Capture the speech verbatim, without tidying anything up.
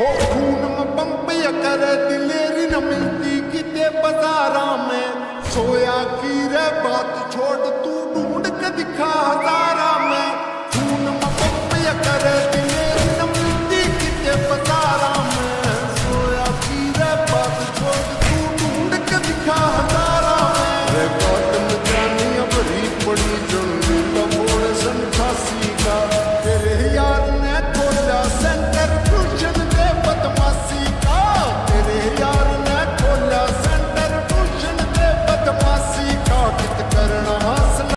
हो खून में पंपिया करे दिलेरी न मिलती किते बाजारा में। सोया की रे बात छोड़ तू ढूंढ के दिखा।